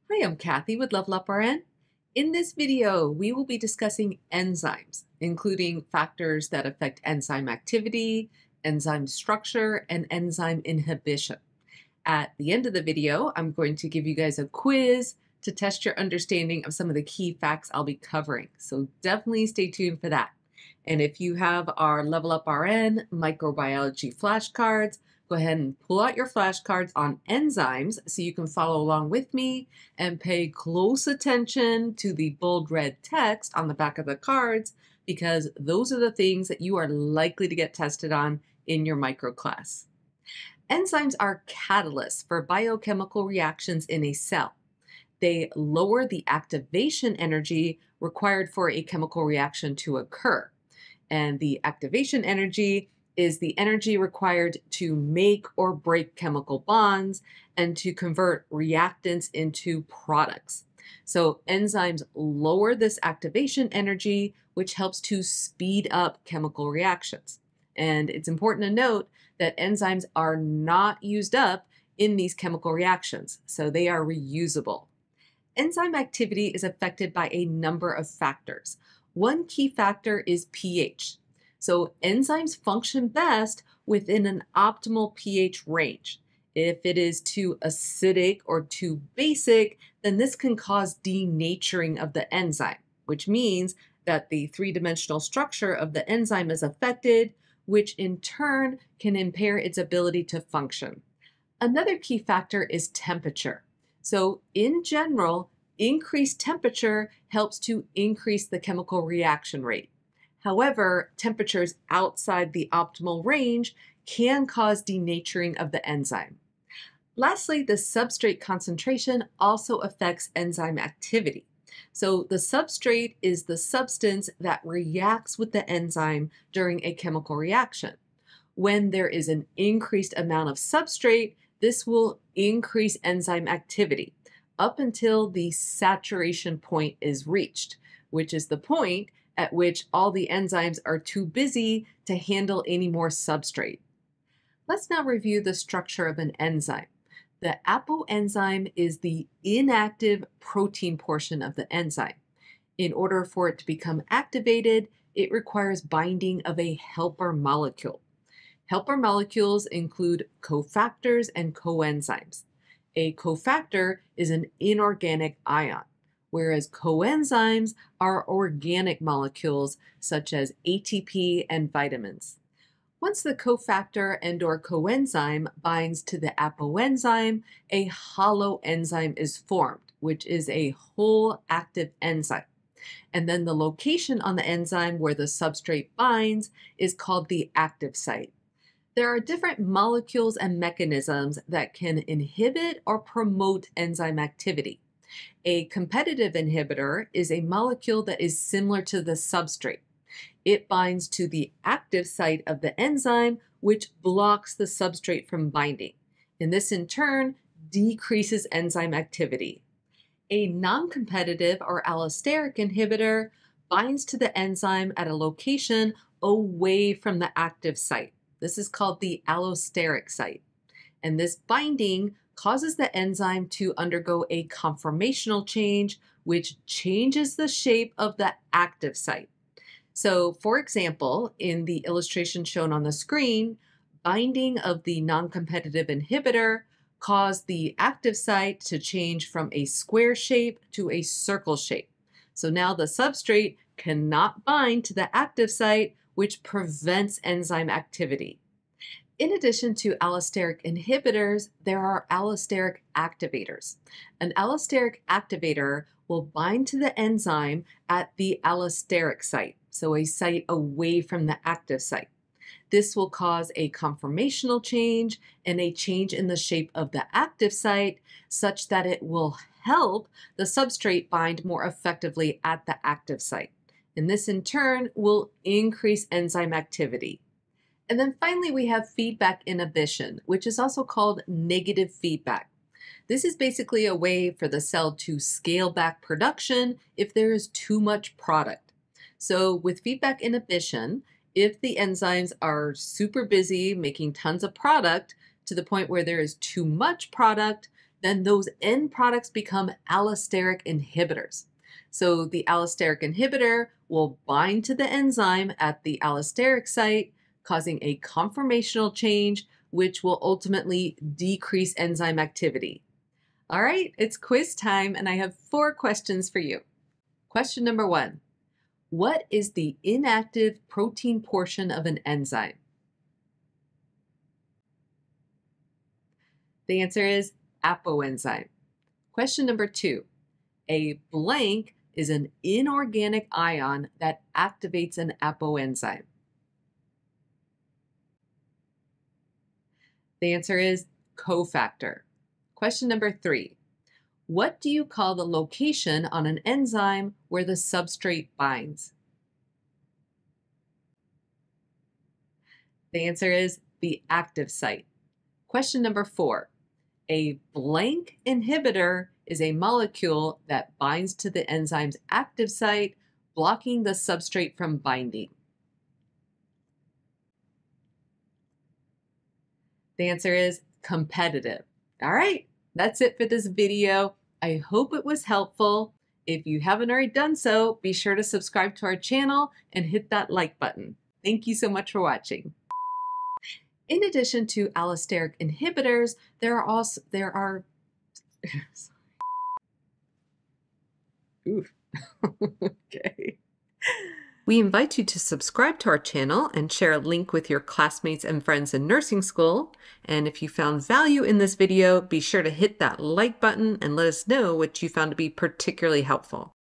Hi, I'm Cathy with Level Up RN. In this video, we will be discussing enzymes, including factors that affect enzyme activity, enzyme structure, and enzyme inhibition. At the end of the video, I'm going to give you guys a quiz to test your understanding of some of the key facts I'll be covering. So definitely stay tuned for that. And if you have our Level Up RN microbiology flashcards, go ahead and pull out your flashcards on enzymes so you can follow along with me and pay close attention to the bold red text on the back of the cards, because those are the things that you are likely to get tested on in your micro class. Enzymes are catalysts for biochemical reactions in a cell. They lower the activation energy required for a chemical reaction to occur. And the activation energy is the energy required to make or break chemical bonds and to convert reactants into products. So enzymes lower this activation energy, which helps to speed up chemical reactions. And it's important to note that enzymes are not used up in these chemical reactions, so they are reusable. Enzyme activity is affected by a number of factors. One key factor is pH. So enzymes function best within an optimal pH range. If it is too acidic or too basic, then this can cause denaturing of the enzyme, which means that the three-dimensional structure of the enzyme is affected, which in turn can impair its ability to function. Another key factor is temperature. So in general, increased temperature helps to increase the chemical reaction rate. However, temperatures outside the optimal range can cause denaturing of the enzyme. Lastly, the substrate concentration also affects enzyme activity. So the substrate is the substance that reacts with the enzyme during a chemical reaction. When there is an increased amount of substrate, this will increase enzyme activity up until the saturation point is reached, which is the point at which all the enzymes are too busy to handle any more substrate. Let's now review the structure of an enzyme. The apoenzyme is the inactive protein portion of the enzyme. In order for it to become activated, it requires binding of a helper molecule. Helper molecules include cofactors and coenzymes. A cofactor is an inorganic ion, whereas coenzymes are organic molecules such as ATP and vitamins. Once the cofactor and/or coenzyme binds to the apoenzyme, a holoenzyme is formed, which is a whole active enzyme. And then the location on the enzyme where the substrate binds is called the active site. There are different molecules and mechanisms that can inhibit or promote enzyme activity. A competitive inhibitor is a molecule that is similar to the substrate. It binds to the active site of the enzyme, which blocks the substrate from binding. And this in turn decreases enzyme activity. A noncompetitive or allosteric inhibitor binds to the enzyme at a location away from the active site. This is called the allosteric site. And this binding causes the enzyme to undergo a conformational change, which changes the shape of the active site. So, for example, in the illustration shown on the screen, binding of the noncompetitive inhibitor caused the active site to change from a square shape to a circle shape. So now the substrate cannot bind to the active site, which prevents enzyme activity. In addition to allosteric inhibitors, there are allosteric activators. An allosteric activator will bind to the enzyme at the allosteric site, so a site away from the active site. This will cause a conformational change and a change in the shape of the active site such that it will help the substrate bind more effectively at the active site. And this in turn will increase enzyme activity. And then finally, we have feedback inhibition, which is also called negative feedback. This is basically a way for the cell to scale back production if there is too much product. So with feedback inhibition, if the enzymes are super busy making tons of product to the point where there is too much product, then those end products become allosteric inhibitors. So the allosteric inhibitor will bind to the enzyme at the allosteric site, causing a conformational change, which will ultimately decrease enzyme activity. All right, it's quiz time, and I have 4 questions for you. Question number 1. What is the inactive protein portion of an enzyme? The answer is apoenzyme. Question number 2. A blank is an inorganic ion that activates an apoenzyme. The answer is cofactor. Question number 3. What do you call the location on an enzyme where the substrate binds? The answer is the active site. Question number 4. A blank inhibitor is a molecule that binds to the enzyme's active site, blocking the substrate from binding. The answer is competitive. All right, that's it for this video. I hope it was helpful. If you haven't already done so, be sure to subscribe to our channel and hit that like button. Thank you so much for watching. In addition to allosteric inhibitors, there are Oof. Okay. We invite you to subscribe to our channel and share a link with your classmates and friends in nursing school. And if you found value in this video, be sure to hit that like button and let us know what you found to be particularly helpful.